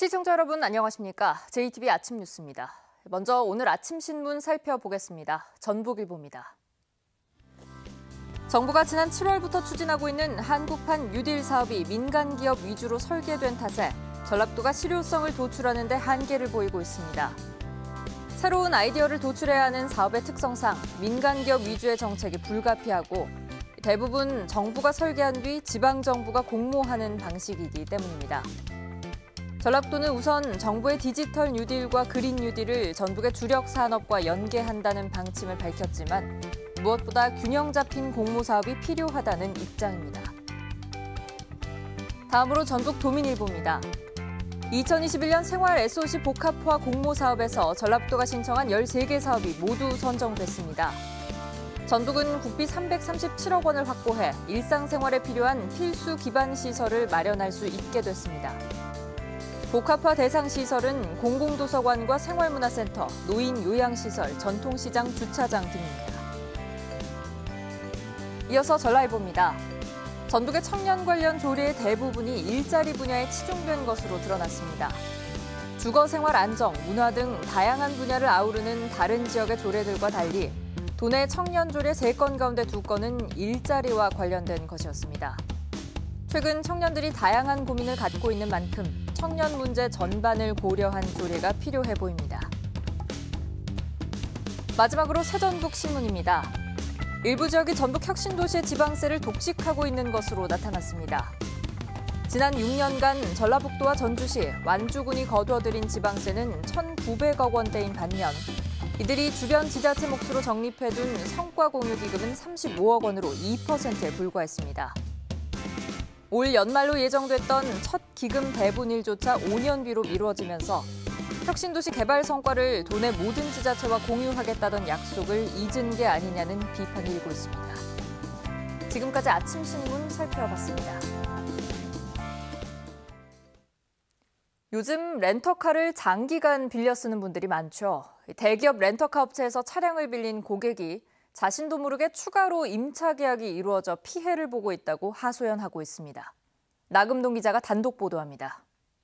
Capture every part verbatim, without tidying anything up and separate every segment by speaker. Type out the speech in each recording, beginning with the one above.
Speaker 1: 시청자 여러분 안녕하십니까? 제이티비 아침 뉴스입니다. 먼저 오늘 아침 신문 살펴보겠습니다. 전북일보입니다. 정부가 지난 칠월부터 추진하고 있는 한국판 뉴딜 사업이 민간 기업 위주로 설계된 탓에 전략도가 실효성을 도출하는 데 한계를 보이고 있습니다. 새로운 아이디어를 도출해야 하는 사업의 특성상 민간 기업 위주의 정책이 불가피하고 대부분 정부가 설계한 뒤 지방정부가 공모하는 방식이기 때문입니다. 전략도는 우선 정부의 디지털 뉴딜과 그린 뉴딜을 전북의 주력 산업과 연계한다는 방침을 밝혔지만 무엇보다 균형 잡힌 공모 사업이 필요하다는 입장입니다. 다음으로 전북 도민일보입니다. 이천이십일 년 생활 에스오씨 복합화 공모 사업에서 전략도가 신청한 열세 개 사업이 모두 선정됐습니다. 전북은 국비 삼백삼십칠억 원을 확보해 일상생활에 필요한 필수 기반 시설을 마련할 수 있게 됐습니다. 복합화 대상 시설은 공공도서관과 생활문화센터, 노인 요양시설, 전통시장, 주차장 등입니다. 이어서 전라일보입니다. 전북의 청년 관련 조례의 대부분이 일자리 분야에 치중된 것으로 드러났습니다. 주거 생활 안정, 문화 등 다양한 분야를 아우르는 다른 지역의 조례들과 달리 도내 청년 조례 세 건 가운데 두 건은 일자리와 관련된 것이었습니다. 최근 청년들이 다양한 고민을 갖고 있는 만큼 청년 문제 전반을 고려한 조례가 필요해 보입니다. 마지막으로 새전북 신문입니다. 일부 지역이 전북 혁신도시의 지방세를 독식하고 있는 것으로 나타났습니다. 지난 육 년간 전라북도와 전주시, 완주군이 거둬들인 지방세는 천구백억 원대인 반면 이들이 주변 지자체 몫으로 적립해둔 성과공유기금은 삼십오억 원으로 이 퍼센트에 불과했습니다. 올 연말로 예정됐던 첫 기금 배분일조차 오 년 뒤로 미뤄지면서 혁신도시 개발 성과를 도내 모든 지자체와 공유하겠다던 약속을 잊은 게 아니냐는 비판이 일고 있습니다. 지금까지 아침 신문 살펴봤습니다. 요즘 렌터카를 장기간 빌려 쓰는 분들이 많죠. 대기업 렌터카 업체에서 차량을 빌린 고객이 자신도 모르게 추가로 임차 계약이 이루어져 피해를 보고 있다고 하소연하고 있습니다. 나금동 기자가 단독 보도합니다.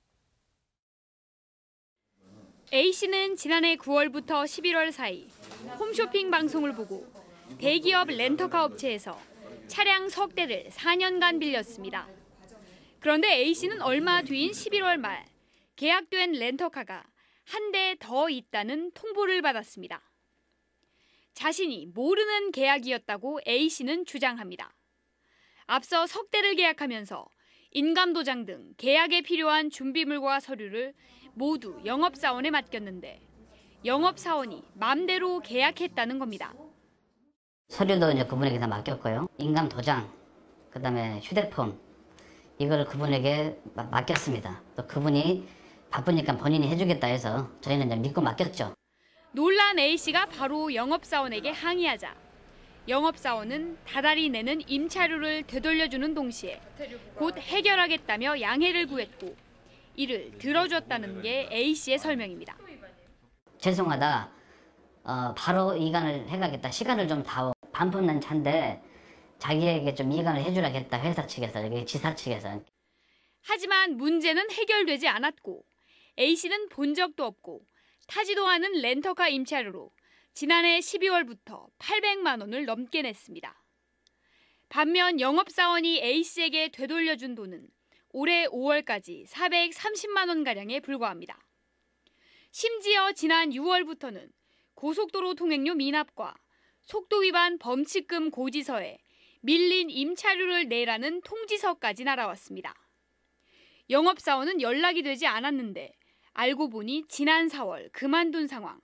Speaker 2: A씨는 지난해 구월부터 십일월 사이 홈쇼핑 방송을 보고 대기업 렌터카 업체에서 차량 석 대를 사 년간 빌렸습니다. 그런데 A씨는 얼마 뒤인 십일월 말 계약된 렌터카가 한 대 더 있다는 통보를 받았습니다. 자신이 모르는 계약이었다고 A씨는 주장합니다. 앞서 석 대를 계약하면서 인감도장 등 계약에 필요한 준비물과 서류를 모두 영업사원에 맡겼는데 영업사원이 맘대로 계약했다는 겁니다.
Speaker 3: 서류도 이제 그분에게 다 맡겼고요. 인감도장, 그다음에 휴대폰 이걸 그분에게 맡겼습니다. 또 그분이 바쁘니까 본인이 해주겠다 해서 저희는 이제 믿고 맡겼죠.
Speaker 2: 놀란 A씨가 바로 영업사원에게 항의하자 영업사원은 다달이 내는 임차료를 되돌려주는 동시에 곧 해결하겠다며 양해를 구했고 이를 들어줬다는 게 A씨의 설명입니다.
Speaker 3: 죄송하다. 어, 바로 이관을 해가겠다. 시간을 좀 다오. 반품 난 차인데 자기에게 좀 이관을 해주라겠다. 회사 측에서, 여기 지사 측에서.
Speaker 2: 하지만 문제는 해결되지 않았고 A씨는 본 적도 없고 타지도 않은 렌터카 임차료로 지난해 십이월부터 팔백만 원을 넘게 냈습니다. 반면 영업사원이 A씨에게 되돌려준 돈은 올해 오월까지 사백삼십만 원가량에 불과합니다. 심지어 지난 유월부터는 고속도로 통행료 미납과 속도 위반 범칙금 고지서에 밀린 임차료를 내라는 통지서까지 날아왔습니다. 영업사원은 연락이 되지 않았는데 알고 보니 지난 사월 그만둔 상황.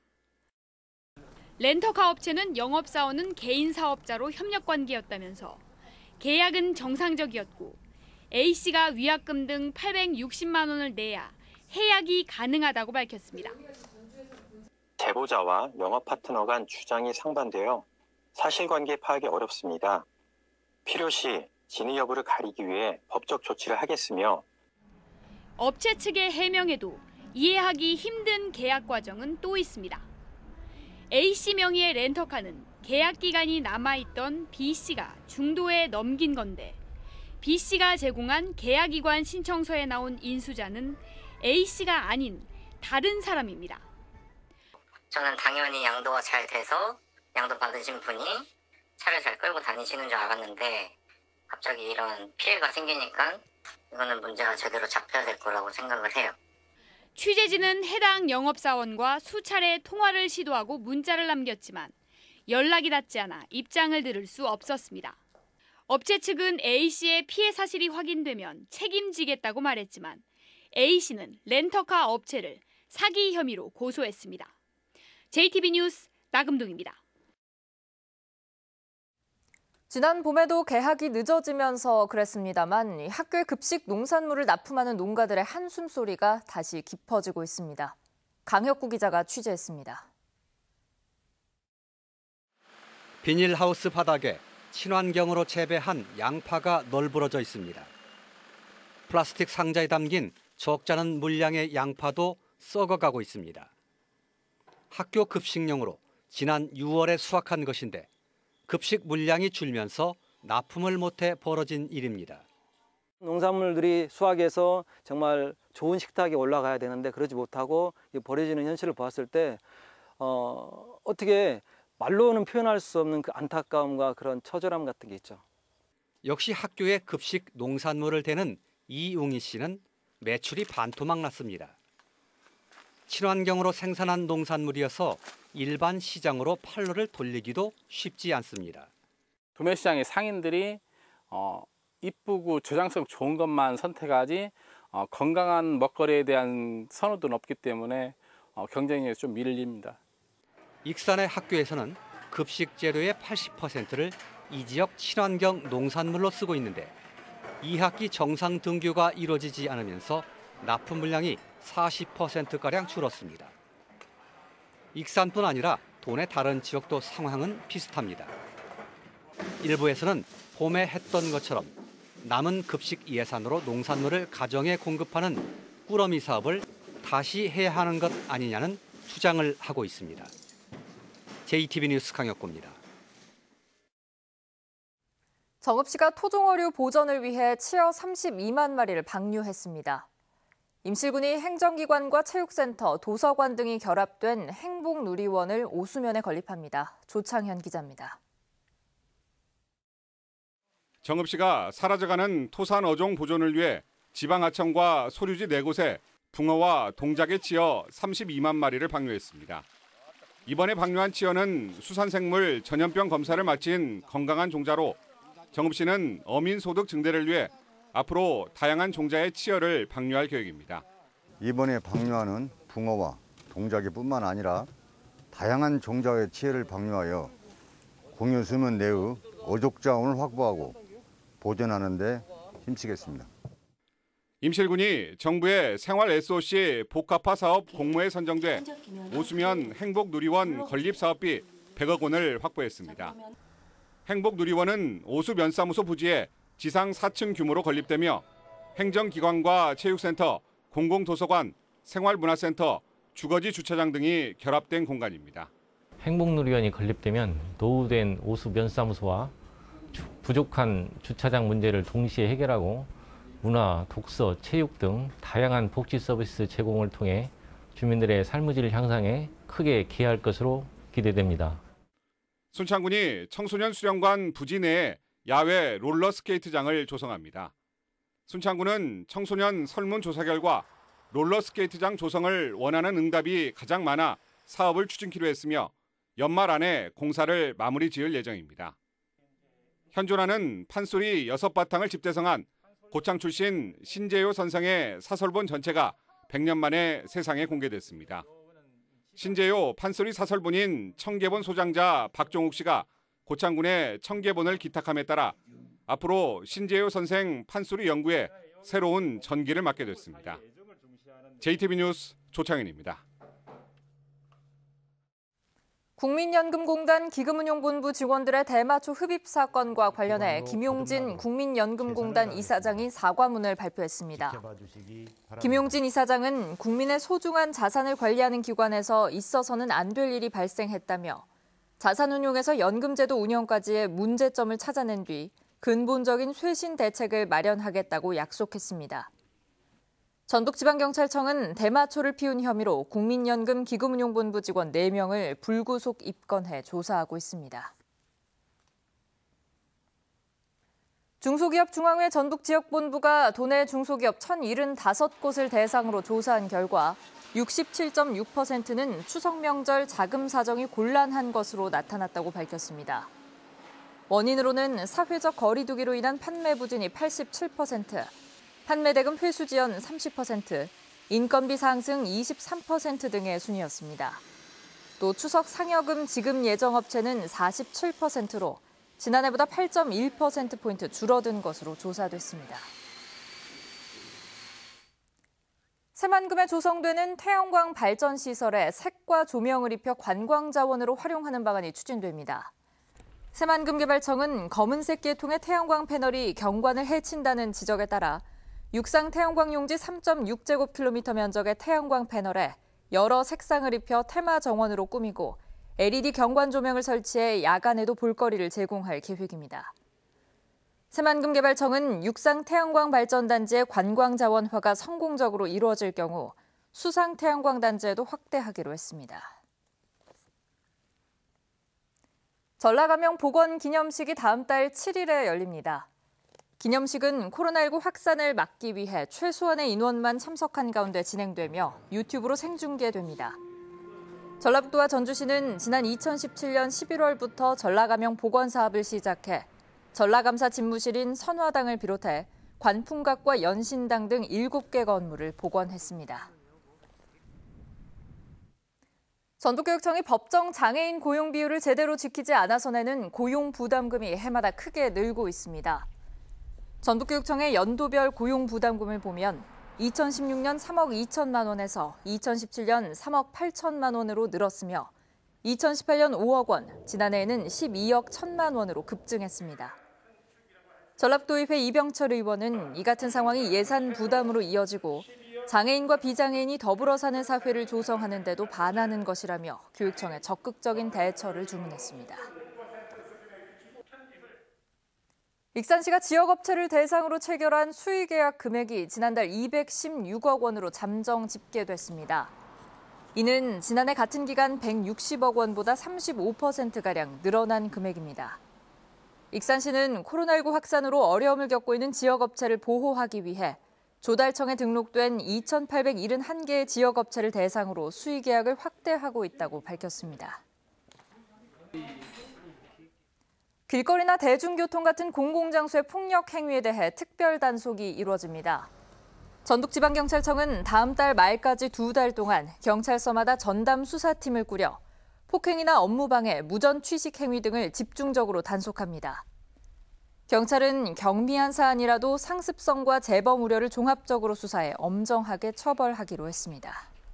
Speaker 2: 렌터카 업체는 영업사원은 개인 사업자로 협력관계였다면서 계약은 정상적이었고 A씨가 위약금 등 팔백육십만 원을 내야 해약이 가능하다고 밝혔습니다.
Speaker 4: 제보자와 영업 파트너 간 주장이 상반되어 사실관계 파악이 어렵습니다. 필요시 진위 여부를 가리기 위해 법적 조치를 하겠으며
Speaker 2: 업체 측의 해명에도 이해하기 힘든 계약 과정은 또 있습니다. A씨 명의의 렌터카는 계약 기간이 남아있던 B씨가 중도에 넘긴 건데 B씨가 제공한 계약이관 신청서에 나온 인수자는 A씨가 아닌 다른 사람입니다.
Speaker 5: 저는 당연히 양도가 잘 돼서 양도 받으신 분이 차를 잘 끌고 다니시는 줄 알았는데 갑자기 이런 피해가 생기니까 이거는 문제가 제대로 잡혀야 될 거라고 생각을 해요.
Speaker 2: 취재진은 해당 영업사원과 수차례 통화를 시도하고 문자를 남겼지만 연락이 닿지 않아 입장을 들을 수 없었습니다. 업체 측은 A씨의 피해 사실이 확인되면 책임지겠다고 말했지만 A씨는 렌터카 업체를 사기 혐의로 고소했습니다. 제이티비 뉴스 나금동입니다.
Speaker 1: 지난 봄에도 개학이 늦어지면서 그랬습니다만 학교에 급식 농산물을 납품하는 농가들의 한숨 소리가 다시 깊어지고 있습니다. 강혁구 기자가 취재했습니다.
Speaker 6: 비닐하우스 바닥에 친환경으로 재배한 양파가 널브러져 있습니다. 플라스틱 상자에 담긴 적지 않은 물량의 양파도 썩어가고 있습니다. 학교 급식용으로 지난 유월에 수확한 것인데 급식 물량이 줄면서 납품을 못해 벌어진 일입니다.
Speaker 7: 농산물들이 수확해서 정말 좋은 식탁에 올라가야 되는데 그러지 못하고 버려지는 현실을 보았을 때 어, 어떻게 말로는 표현할 수 없는 그 안타까움과 그런 처절함 같은 게 있죠.
Speaker 6: 역시 학교에 급식 농산물을 대는 이웅희 씨는 매출이 반토막 났습니다. 친환경으로 생산한 농산물이어서 일반 시장으로 판로를 돌리기도 쉽지 않습니다.
Speaker 8: 도매시장의 상인들이 어, 이쁘고 저장성 좋은 것만 선택하지 어, 건강한 먹거리에 대한 선호도는 없기 때문에 어, 경쟁에 좀 밀립니다.
Speaker 6: 익산의 학교에서는 급식 재료의 팔십 퍼센트를 이 지역 친환경 농산물로 쓰고 있는데 이 학기 정상 등교가 이루어지지 않으면서 납품 물량이 사십 퍼센트가량 줄었습니다. 익산뿐 아니라 도내 다른 지역도 상황은 비슷합니다. 일부에서는 봄에 했던 것처럼 남은 급식 예산으로 농산물을 가정에 공급하는 꾸러미 사업을 다시 해야 하는 것 아니냐는 주장을 하고 있습니다. 제이티비 뉴스 강혁구입니다.
Speaker 1: 정읍시가 토종어류 보전을 위해 치어 삼십이만 마리를 방류했습니다. 임실군이 행정기관과 체육센터, 도서관 등이 결합된 행복누리원을 오수면에 건립합니다. 조창현 기자입니다.
Speaker 9: 정읍시가 사라져가는 토산 어종 보존을 위해 지방하청과 소류지 네 곳에 붕어와 동작에 치어 삼십이만 마리를 방류했습니다. 이번에 방류한 치어는 수산생물 전염병 검사를 마친 건강한 종자로 정읍시는 어민 소득 증대를 위해 앞으로 다양한 종자의 치어를 방류할 계획입니다.
Speaker 10: 이번에 방류하는 붕어와 동작이뿐만 아니라 다양한 종자의 치어를 방류하여 공유 수면 내의 어족 자원을 확보하고 보존하는 데 힘쓰겠습니다.
Speaker 9: 임실군이 정부의 생활 에스오씨 복합화 사업 공모에 선정돼 오수면 행복누리원 건립 사업비 백억 원을 확보했습니다. 행복누리원은 오수면사무소 부지에 지상 사 층 규모로 건립되며 행정기관과 체육센터, 공공도서관, 생활문화센터, 주거지 주차장 등이 결합된 공간입니다.
Speaker 11: 행복누리원이 건립되면 노후된 오수면사무소와 부족한 주차장 문제를 동시에 해결하고 문화, 독서, 체육 등 다양한 복지 서비스 제공을 통해 주민들의 삶의 질 향상에 크게 기여할 것으로 기대됩니다.
Speaker 9: 순창군이 청소년 수련관 부지 내에 야외 롤러스케이트장을 조성합니다. 순창군은 청소년 설문조사 결과 롤러스케이트장 조성을 원하는 응답이 가장 많아 사업을 추진키로 했으며 연말 안에 공사를 마무리 지을 예정입니다. 현존하는 판소리 여섯 바탕을 집대성한 고창 출신 신재효 선생의 사설본 전체가 백 년 만에 세상에 공개됐습니다. 신재효 판소리 사설본인 청계본 소장자 박종욱 씨가 고창군의 청계본을 기탁함에 따라 앞으로 신재효 선생 판소리 연구에 새로운 전기를 맡게 됐습니다. 제이티비 뉴스 조창현입니다.
Speaker 1: 국민연금공단 기금운용본부 직원들의 대마초 흡입 사건과 관련해 김용진 국민연금공단 이사장이 사과문을 발표했습니다. 김용진 이사장은 국민의 소중한 자산을 관리하는 기관에서 있어서는 안 될 일이 발생했다며 자산운용에서 연금제도 운영까지의 문제점을 찾아낸 뒤 근본적인 쇄신 대책을 마련하겠다고 약속했습니다. 전북지방경찰청은 대마초를 피운 혐의로 국민연금 기금운용본부 직원 네 명을 불구속 입건해 조사하고 있습니다. 중소기업 중앙회 전북지역본부가 도내 중소기업 천칠십오 곳을 대상으로 조사한 결과 육십칠 점 육 퍼센트는 추석 명절 자금 사정이 곤란한 것으로 나타났다고 밝혔습니다. 원인으로는 사회적 거리 두기로 인한 판매 부진이 팔십칠 퍼센트, 판매 대금 회수 지연 삼십 퍼센트, 인건비 상승 이십삼 퍼센트 등의 순이었습니다. 또 추석 상여금 지급 예정 업체는 사십칠 퍼센트로 지난해보다 팔 점 일 퍼센트포인트 줄어든 것으로 조사됐습니다. 새만금에 조성되는 태양광 발전 시설에 색과 조명을 입혀 관광 자원으로 활용하는 방안이 추진됩니다. 새만금개발청은 검은색 계통의 태양광 패널이 경관을 해친다는 지적에 따라 육상 태양광 용지 삼 점 육 제곱킬로미터 면적의 태양광 패널에 여러 색상을 입혀 테마 정원으로 꾸미고 엘이디 경관 조명을 설치해 야간에도 볼거리를 제공할 계획입니다. 새만금개발청은 육상 태양광 발전단지의 관광 자원화가 성공적으로 이루어질 경우 수상 태양광 단지에도 확대하기로 했습니다. 전라감영 복원 기념식이 다음 달 칠 일에 열립니다. 기념식은 코로나십구 확산을 막기 위해 최소한의 인원만 참석한 가운데 진행되며 유튜브로 생중계됩니다. 전라북도와 전주시는 지난 이천십칠 년 십일월부터 전라감영 복원 사업을 시작해 전라감사 집무실인 선화당을 비롯해 관풍각과 연신당 등 일곱 개 건물을 복원했습니다. 전북교육청이 법정 장애인 고용 비율을 제대로 지키지 않아서 내는 고용 부담금이 해마다 크게 늘고 있습니다. 전북교육청의 연도별 고용 부담금을 보면 이천십육 년 삼억 이천만 원에서 이천십칠 년 삼억 팔천만 원으로 늘었으며 이천십팔 년 오억 원, 지난해에는 십이억 천만 원으로 급증했습니다. 전라북도의회 이병철 의원은 이 같은 상황이 예산 부담으로 이어지고 장애인과 비장애인이 더불어 사는 사회를 조성하는 데도 반하는 것이라며 교육청에 적극적인 대처를 주문했습니다. 익산시가 지역업체를 대상으로 체결한 수의계약 금액이 지난달 이백십육억 원으로 잠정 집계됐습니다. 이는 지난해 같은 기간 백육십억 원보다 삼십오 퍼센트가량 늘어난 금액입니다. 익산시는 코로나십구 확산으로 어려움을 겪고 있는 지역업체를 보호하기 위해 조달청에 등록된 이천팔백칠십일 개의 지역업체를 대상으로 수의계약을 확대하고 있다고 밝혔습니다. 길거리나 대중교통 같은 공공장소의 폭력 행위에 대해 특별 단속이 이루어집니다. 전북지방경찰청은 다음 달 말까지 두 달 동안 경찰서마다 전담 수사팀을 꾸려 폭행이나 업무방해, 무전 취식 행위 등을 집중적으로 단속합니다. 경찰은 경미한 사안이라도 상습성과 재범 우려를 종합적으로 수사해 엄정하게 처벌하기로 했습니다.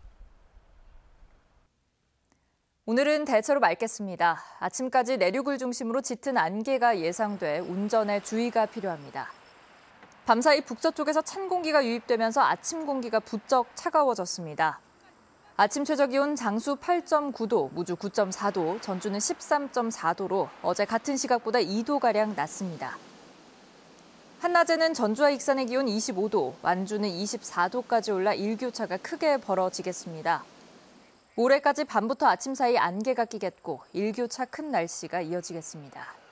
Speaker 1: 오늘은 대체로 맑겠습니다. 아침까지 내륙을 중심으로 짙은 안개가 예상돼 운전에 주의가 필요합니다. 밤사이 북서쪽에서 찬 공기가 유입되면서 아침 공기가 부쩍 차가워졌습니다. 아침 최저기온 장수 팔 점 구 도, 무주 구 점 사 도, 전주는 십삼 점 사 도로 어제 같은 시각보다 이 도가량 낮습니다. 한낮에는 전주와 익산의 기온 이십오 도, 완주는 이십사 도까지 올라 일교차가 크게 벌어지겠습니다. 모레까지 밤부터 아침 사이 안개가 끼겠고 일교차 큰 날씨가 이어지겠습니다.